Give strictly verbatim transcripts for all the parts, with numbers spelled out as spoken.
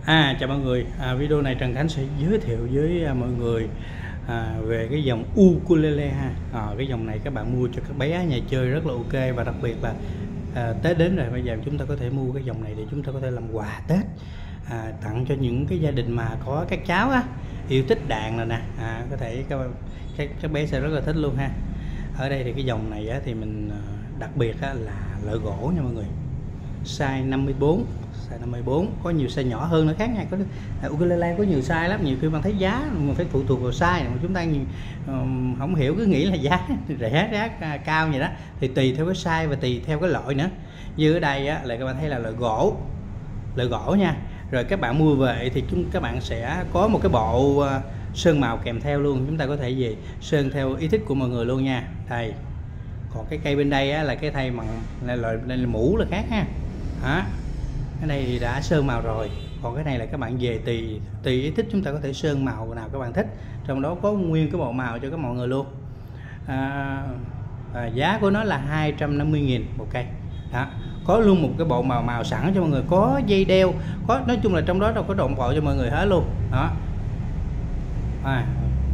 À, chào mọi người, à, video này Trần Khánh sẽ giới thiệu với à, mọi người à, về cái dòng ukulele ha. À, cái dòng này các bạn mua cho các bé nhà chơi rất là ok, và đặc biệt là à, Tết đến rồi, bây giờ chúng ta có thể mua cái dòng này để chúng ta có thể làm quà Tết, à, tặng cho những cái gia đình mà có các cháu á, yêu thích đàn rồi nè, à, có thể các, các các bé sẽ rất là thích luôn ha. Ở đây thì cái dòng này á, thì mình đặc biệt á, là lợi gỗ nha mọi người, size năm mươi bốn, size năm mươi bốn, có nhiều size nhỏ hơn nó khác nha. Có à, ukulele có nhiều size lắm, nhiều khi bạn thấy giá mình phải phụ thuộc vào size mà chúng ta um, không hiểu, cứ nghĩ là giá rẻ giá cao vậy đó, thì tùy theo cái size và tùy theo cái loại nữa. Như ở đây á, là các bạn thấy là loại gỗ, loại gỗ nha. Rồi các bạn mua về thì chúng các bạn sẽ có một cái bộ uh, sơn màu kèm theo luôn, chúng ta có thể gì sơn theo ý thích của mọi người luôn nha. Đây, còn cái cây bên đây á, là cái thay bằng là loại là mũ là khác ha. Đó, cái này thì đã sơn màu rồi, còn cái này là các bạn về tùy tùy ý thích, chúng ta có thể sơn màu nào các bạn thích, trong đó có nguyên cái bộ màu cho các mọi người luôn. À, à, giá của nó là hai trăm năm mươi nghìn một cây. Đó, có luôn một cái bộ màu màu sẵn cho mọi người, có dây đeo, có nói chung là trong đó đâu có đồng bộ cho mọi người hết luôn. Đó, à,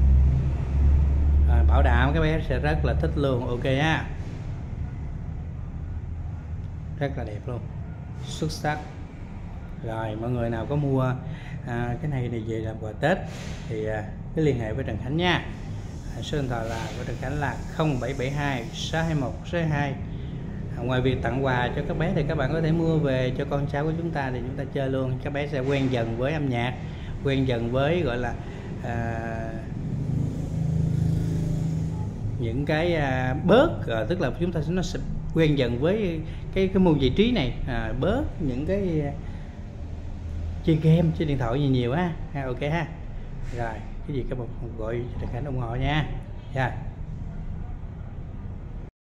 à, bảo đảm các bé sẽ rất là thích luôn, ok ha, rất là đẹp luôn, xuất sắc. Rồi mọi người nào có mua à, cái này thì về làm quà Tết thì à, cứ liên hệ với Trần Khánh nha. À, số điện thoại là của Trần Khánh là không bảy bảy hai sáu hai một sáu hai. À, ngoài việc tặng quà cho các bé thì các bạn có thể mua về cho con cháu của chúng ta, thì chúng ta chơi luôn, các bé sẽ quen dần với âm nhạc, quen dần với gọi là à, những cái à, bớt à, tức là chúng ta nó sẽ quen dần với cái cái môn giải trí này, à, bớt những cái chơi game trên điện thoại nhiều nhiều á ha. Ok ha. Rồi cái gì các bạn gọi Trần Khánh ủng hộ nha. Yeah.